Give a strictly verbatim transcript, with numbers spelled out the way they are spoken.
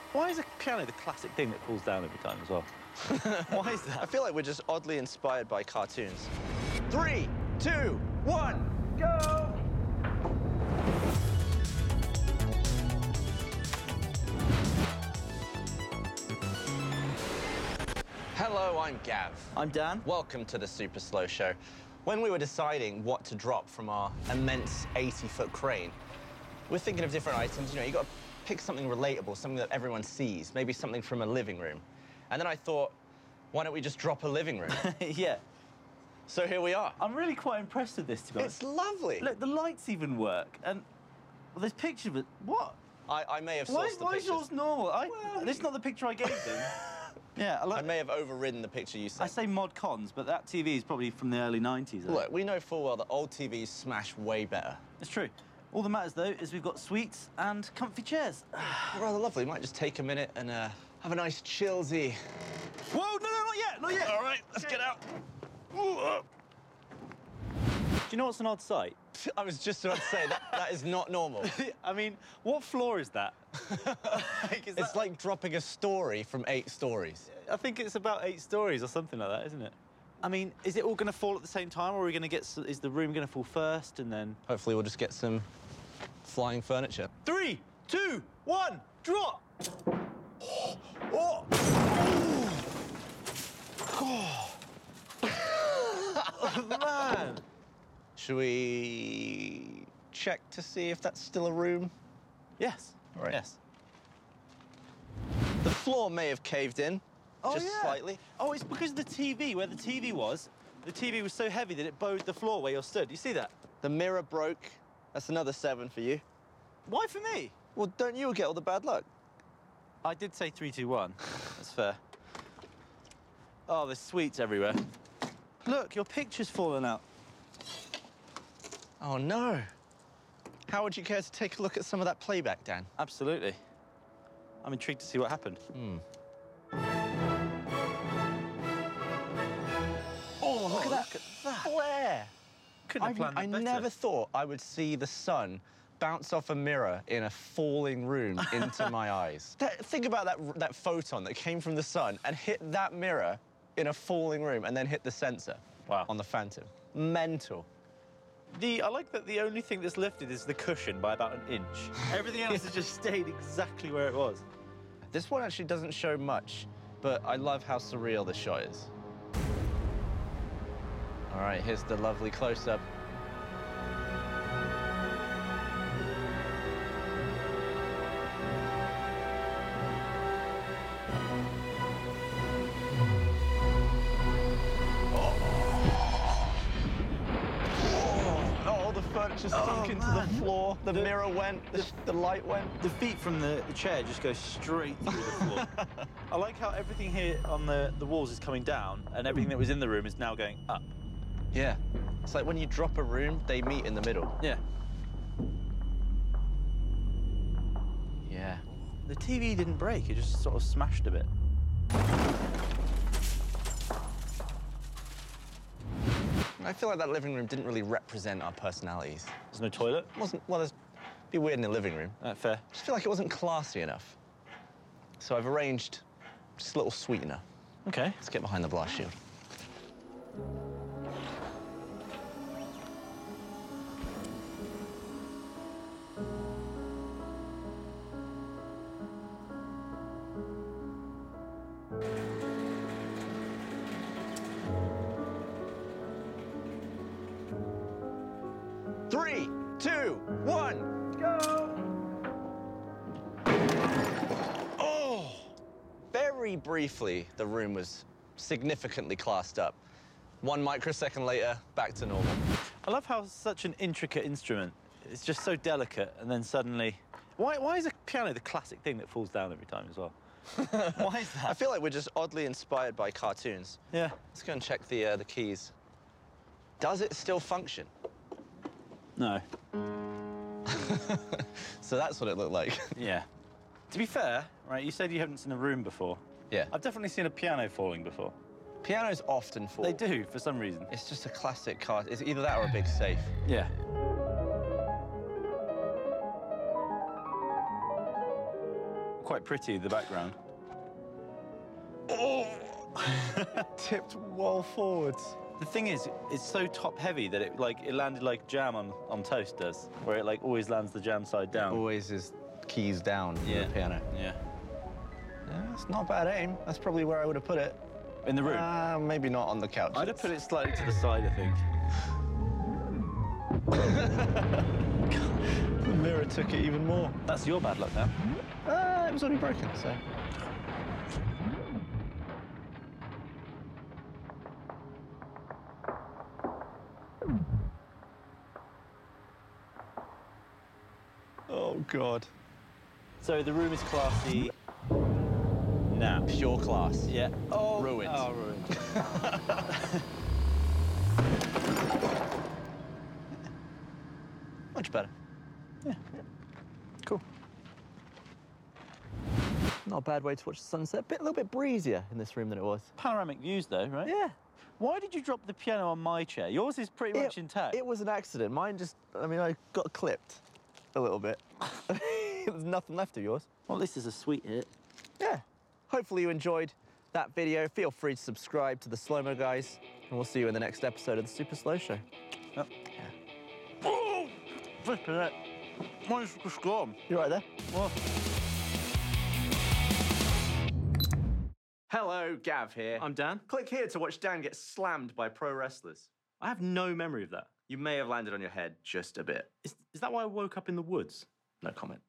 Why is a piano the classic thing that falls down every time as well? Why is that? I feel like we're just oddly inspired by cartoons. Three, two, one, go! Hello, I'm Gav. I'm Dan. Welcome to the Super Slow Show. When we were deciding what to drop from our immense eighty-foot crane, we're thinking of different items. You know, you got to pick something relatable, something that everyone sees, maybe something from a living room. And then I thought, why don't we just drop a living room? Yeah. So here we are. I'm really quite impressed with this, to be honest. It's lovely. Look, the lights even work, and well, there's pictures of it. What? I, I may have sourced Why, the why is pictures. yours normal? I, Well, this is not the picture I gave them. Yeah, I, like, I may have overridden the picture you I sent. say mod cons, but that T V is probably from the early nineties. I Look, think. we know full well that old T Vs smash way better. It's true. All that matters, though, is we've got suites and comfy chairs. Rather lovely. Might just take a minute and uh, have a nice chillsy. Whoa, no, no, not yet, not yet. All right, let's get out. Ooh, uh. Do you know what's an odd sight? I was just about to say, that, that is not normal. I mean, what floor is that? like, is It's that... like dropping a story from eight stories. I think it's about eight stories or something like that, isn't it? I mean, is it all going to fall at the same time, or are we going to get? Is the room going to fall first, and then? Hopefully we'll just get some flying furniture. Three, two, one, drop! Oh! Oh! Oh, man! Should we check to see if that's still a room? Yes. All right. Yes. The floor may have caved in, Oh, just yeah. slightly. Oh, it's because of the T V, where the T V was. The T V was so heavy that it bowed the floor where you're stood. You see that? The mirror broke. That's another seven for you. Why for me? Well, don't you get all the bad luck? I did say three, two, one. That's fair. Oh, there's sweets everywhere. Look, your picture's fallen out. Oh, no. How would you care to take a look at some of that playback, Dan? Absolutely. I'm intrigued to see what happened. Hmm. Oh, Look at that. Look at that. Flare. Couldn't have I, planned that I better. never thought I would see the sun bounce off a mirror in a falling room into my eyes. That, think about that, that photon that came from the sun and hit that mirror in a falling room and then hit the sensor. Wow. On the Phantom. Mental. The, I like that the only thing that's lifted is the cushion by about an inch. Everything else has just stayed exactly where it was. This one actually doesn't show much, but I love how surreal the shot is. All right, here's the lovely close-up. Oh, the furniture sunk Oh, into man. the floor. The, The- mirror went. The, the light went. The feet from the, the chair just go straight through the floor. I like how everything here on the, the walls is coming down and everything that was in the room is now going up. Yeah. It's like when you drop a room, they meet in the middle. Yeah. Yeah. The T V didn't break, it just sort of smashed a bit. I feel like that living room didn't really represent our personalities. There's no toilet? It wasn't, well, there's, it'd be weird in the living room. Uh, fair. I just feel like it wasn't classy enough. So I've arranged just a little sweetener. Okay. Let's get behind the blast shield. Three, two, one, go! Oh! Very briefly, the room was significantly classed up. One microsecond later, back to normal. I love how such an intricate instrument, it's just so delicate, and then suddenly... Why, why is a piano the classic thing that falls down every time as well? Why is I that? feel like we're just oddly inspired by cartoons. Yeah. Let's go and check the, uh, the keys. Does it still function? No. So that's what it looked like. Yeah. To be fair, right, you said you haven't seen a room before. Yeah. I've definitely seen a piano falling before. Pianos often fall. They do, for some reason. It's just a classic car. It's either that or a big safe. Yeah. quite pretty, the background. Oh! Tipped well forwards. The thing is, it's so top-heavy that it like it landed like jam on, on toast does, where it like always lands the jam side down. Always is keys down Yeah. for the piano. Yeah. Yeah, it's not bad aim. That's probably where I would have put it. In the room? Uh, maybe not on the couch. I'd have put it slightly to the side, I think. The mirror took it even more. That's your bad luck now. Uh, it was already broken, so. Oh, God. So the room is classy now. Pure class. Yeah. Oh, Ruined. Oh, ruined. Much better. Yeah. Cool. Not a bad way to watch the sunset. Bit, a little bit breezier in this room than it was. Panoramic views, though, right? Yeah. Why did you drop the piano on my chair? Yours is pretty much it, intact. It was an accident. Mine just, I mean, I got clipped a little bit. There's nothing left of yours. Well, this is a sweet hit. Yeah. Hopefully you enjoyed that video. Feel free to subscribe to the Slow Mo Guys, and we'll see you in the next episode of the Super Slow Show. Yep. Yeah. Oh! Flipping it. Mine's just gone. You right there? What? Hello, Gav here. I'm Dan. Click here to watch Dan get slammed by pro wrestlers. I have no memory of that. You may have landed on your head just a bit. Is, is that why I woke up in the woods? No comment.